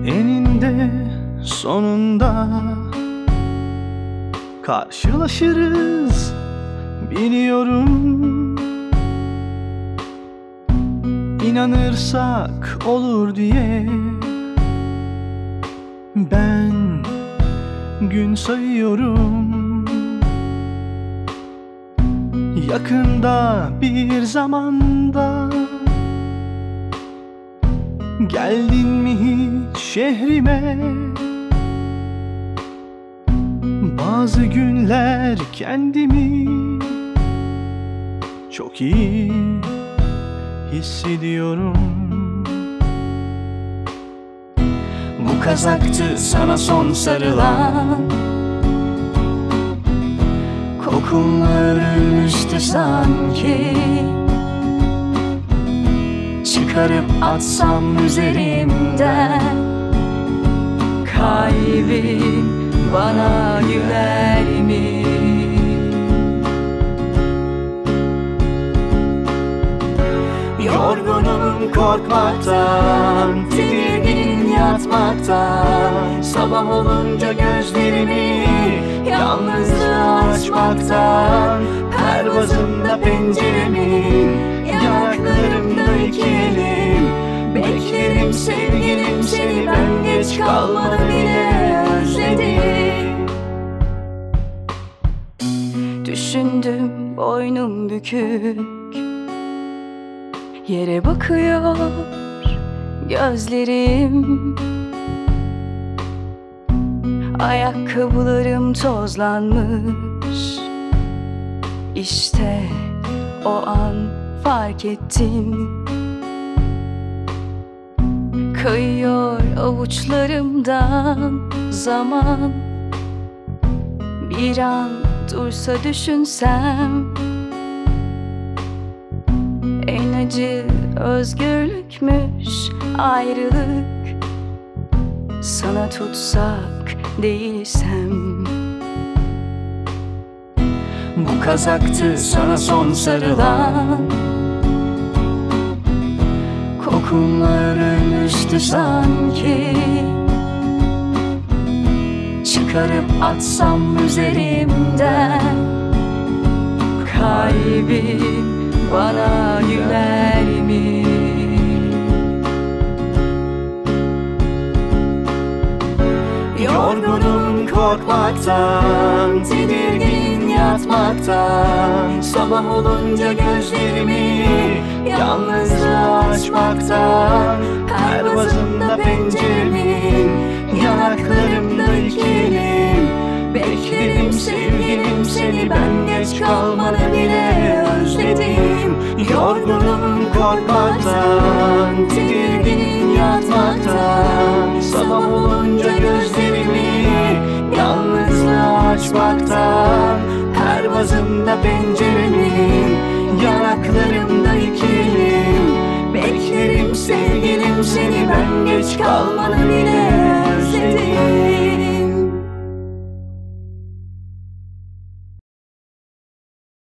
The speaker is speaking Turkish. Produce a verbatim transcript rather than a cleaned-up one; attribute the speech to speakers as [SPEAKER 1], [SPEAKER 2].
[SPEAKER 1] Eninde sonunda karşılaşırız biliyorum. İnanırsak olur diye ben gün sayıyorum. Yakında bir zamanda geldin mi hiç şehrime? Bazı günler kendimi çok iyi hissediyorum.
[SPEAKER 2] Bu kazaktı sana son sarılan, kokunla örülmüştü sanki. Çıkarıp atsam üzerimden, kalbim bana güler mi? Yorgunum korkmaktan, tedirgin yatmaktan, sabah olunca gözlerimi yalnızlığa açmaktan, pervazımda penceremin, yanaklarımda iki elim. Beklerim sevgilim seni, ben geç kalmanı bile özledim. Düşündüm boynum bükük, yere bakıyor gözlerim. Ayakkabılarım tozlanmış. İşte o an fark ettim. Kayıyor avuçlarımdan zaman. Bir an dursa düşünsem, en acı özgürlükmüş ayrılık. Sana tutsak değilsem. Bu kazaktı sana son sarılan, kokunla örülmüştü sanki. Çıkarıp atsam üzerimden, kalbim bana güler mi? Yorgunum korkmaktan, tedirgin yatmaktan, sabah olunca gözlerimi yalnızlığa açmaktan, pervazımda penceremin, yanaklarımda iki elim. Beklerim sevgilim seni, ben geç kalmanı bile özledim. Yorgunum korkmaktan, tedirgin yatmaktan, sabah olunca gözlerimi yalnızlığa açmaktan, pervazımda penceremin, yanaklarımda iki elim. Beklerim sevgilim seni, ben geç kalmanı bile